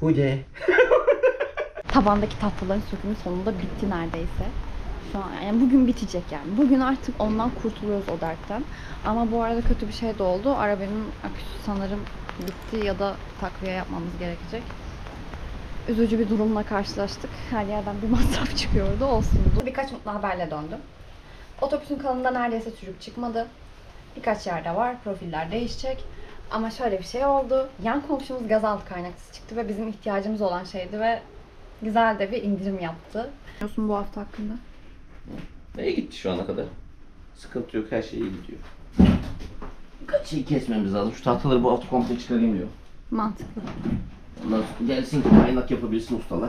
Hude. Tabandaki tahtaların sökümü sonunda bitti neredeyse. Şu an yani bugün bitecek yani. Bugün artık ondan kurtuluyoruz o dertten. Ama bu arada kötü bir şey de oldu. Arabanın aküsü sanırım bitti ya da takviye yapmamız gerekecek. Üzücü bir durumla karşılaştık. Her yerden bir masraf çıkıyordu. Olsundu. Birkaç mutlu haberle döndüm. Otobüsün kanalında neredeyse çocuk çıkmadı. Birkaç yerde var. Profiller değişecek. Ama şöyle bir şey oldu. Yan komşumuz gazaltı kaynaklısı çıktı ve bizim ihtiyacımız olan şeydi ve güzel de bir indirim yaptı. Ne diyorsun bu hafta hakkında? İyi gitti şu ana kadar. Sıkıntı yok, her şey iyi gidiyor. Birkaç şey kesmemiz lazım. Şu tahtaları bu hafta komple çıkarayım diyor. Mantıklı. Ondan sonra gelsin ki kaynak yapabilsin ustalar.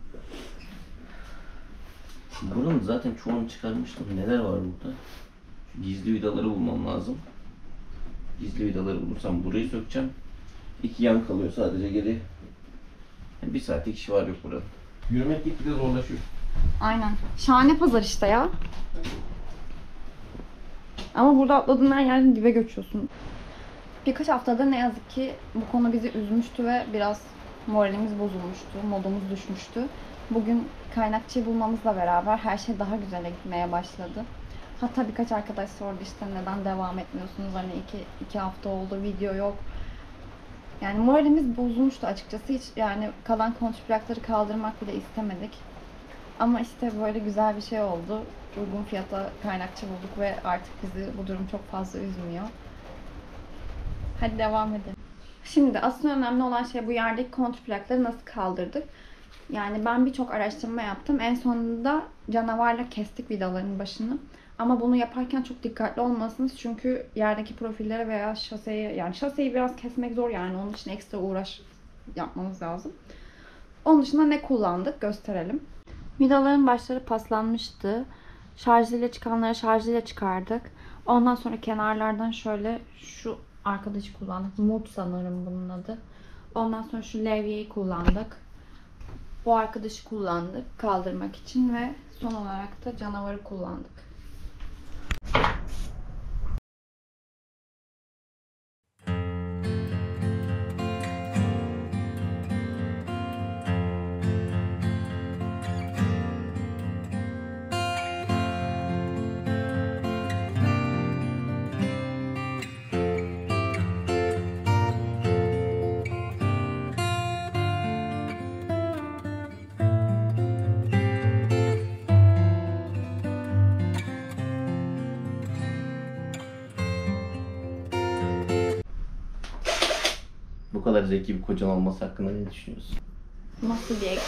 Buranın zaten çoğunu çıkarmıştım. Neler var burada? Şu gizli vidaları bulmam lazım. Gizli vidaları bulursam burayı sökeceğim. 2 yan kalıyor sadece geri. Yani 1 saatlik işi var yok buranın. Yürümek gitgide zorlaşıyor. Aynen. Şahane pazar işte ya. Ama burada atladığın her yerden dibe göçüyorsun. Birkaç haftadır ne yazık ki bu konu bizi üzmüştü ve biraz moralimiz bozulmuştu, modumuz düşmüştü. Bugün kaynakçıyı bulmamızla beraber her şey daha güzele gitmeye başladı. Hatta birkaç arkadaş sordu işte neden devam etmiyorsunuz, hani iki hafta oldu video yok. Yani moralimiz bozulmuştu açıkçası, hiç yani kalan kontrplakları kaldırmak bile istemedik. Ama işte böyle güzel bir şey oldu. Uygun fiyata kaynakçı bulduk ve artık bizi bu durum çok fazla üzmüyor. Hadi devam edelim. Şimdi aslında önemli olan şey bu yerdeki kontrplakları nasıl kaldırdık. Yani ben birçok araştırma yaptım. En sonunda canavarla kestik vidaların başını. Ama bunu yaparken çok dikkatli olmalısınız çünkü yerdeki profillere veya şaseyi, yani şaseyi biraz kesmek zor, yani onun için ekstra uğraş yapmamız lazım. Onun dışında ne kullandık gösterelim. Vidaların başları paslanmıştı. Şarjıyla çıkanları şarjıyla çıkardık. Ondan sonra kenarlardan şöyle şu arkadaşı kullandık. Mood sanırım bunun adı. Ondan sonra şu levyeyi kullandık. Bu arkadaşı kullandık kaldırmak için ve son olarak da canavarı kullandık. Bu kadar zeki bir kocan olması hakkında ne düşünüyorsun? Nasıl bir ego?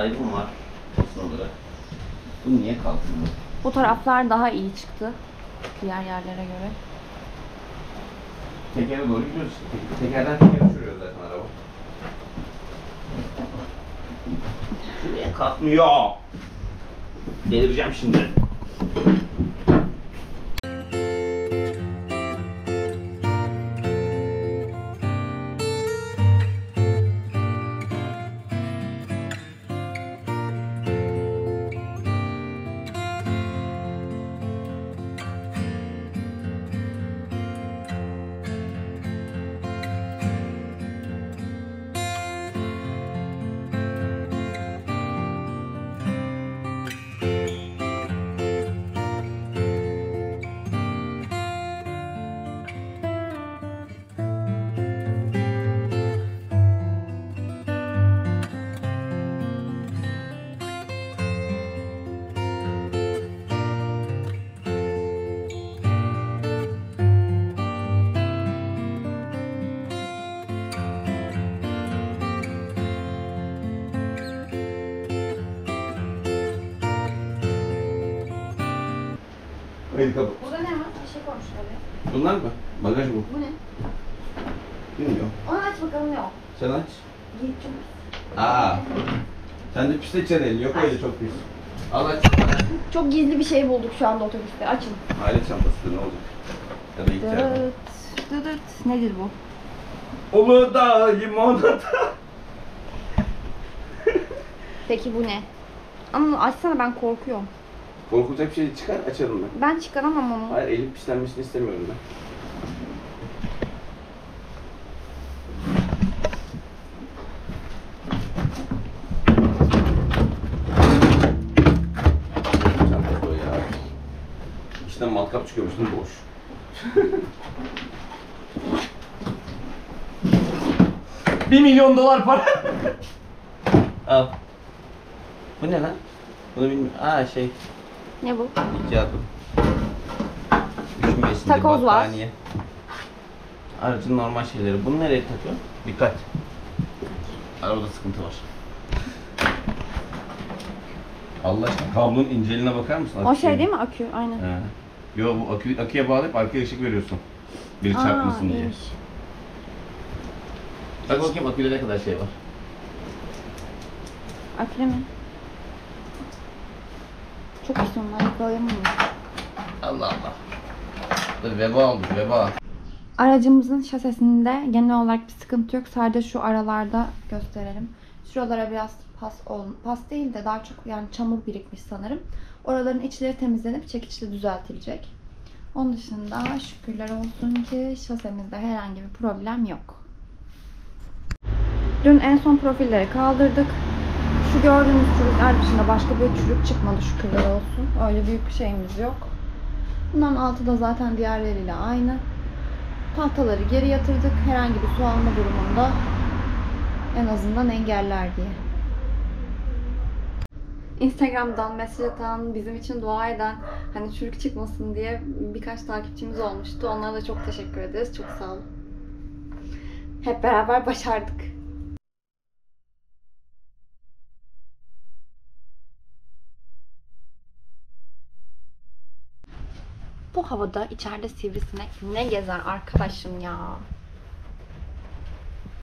ayrım var kesin olarak. Bu niye kalkmıyor? Bu taraflar daha iyi çıktı diğer yerlere göre. Tekere doğru gidiyoruz işte. Tekerden tekere sürüyor zaten araba. Niye kalkmıyor? Delireceğim şimdi. Haydi kapı. Burada ne var? Bir şey koymuşlar ya. Bunlar mı? Bagaj bu. Bu ne? Bilmiyorum. Onu aç bakalım, yok. Sen aç. Gittim. Aa. Sen de pisleteceksin elini. Yok öyle çok pis. Al aç. Çok gizli bir şey bulduk şu anda otobüste. Açın. Alet çantasıdır ne olacak? Ya da ihtiyar. Dıt dıt. Nedir bu? Uludağ limonata. Peki bu ne? Ama açsana, ben korkuyorum. Korkulacak bir şey çıkar açarım ben. Ben çıkaramam onu. Hayır elim pislenmesini istemiyorum ben. Çantası o ya. İçinden matkap çıkıyormuş değil mi? Boş. $1 milyon para. Al. Bu ne lan? Bunu bilmiyorum. Aa şey. Ne bu? İhtiyatım. Üşümesin Takoz diye var. battaniye. Aracın normal şeyleri. Bunu nereye takıyor? Dikkat. Arabada sıkıntı var. Allah aşkına kablonun inceliğine bakar mısın? O şey değil mi? Akü. Aynen. He. Yo bu aküye bağlayıp arkaya ışık veriyorsun. Biri çarpmasın diye. iyiymiş. Bak bakayım aküde ne kadar şey var. Akülü mü? Çok pis onlar. Yakalayamam. Allah Allah. Dur veba oldu veba. Aracımızın şasesinde genel olarak bir sıkıntı yok. Sadece şu aralarda gösterelim. Şuralara biraz pas değil de daha çok yani çamur birikmiş sanırım. Oraların içleri temizlenip çekiçle düzeltilecek. Onun dışında şükürler olsun ki şasemizde herhangi bir problem yok. Dün en son profilleri kaldırdık. Şu gördüğünüz çürükler dışında başka bir çürük çıkmadı, şükürler olsun. Öyle büyük bir şeyimiz yok. Bunların altı da zaten diğerleriyle aynı. Tahtaları geri yatırdık. Herhangi bir su alma durumunda en azından engeller diye. Instagram'dan mesaj atan, bizim için dua eden, hani çürük çıkmasın diye birkaç takipçimiz olmuştu. Onlara da çok teşekkür ederiz. Çok sağ olun. Hep beraber başardık. Bu havada içeride sivrisinek ne gezer arkadaşım ya.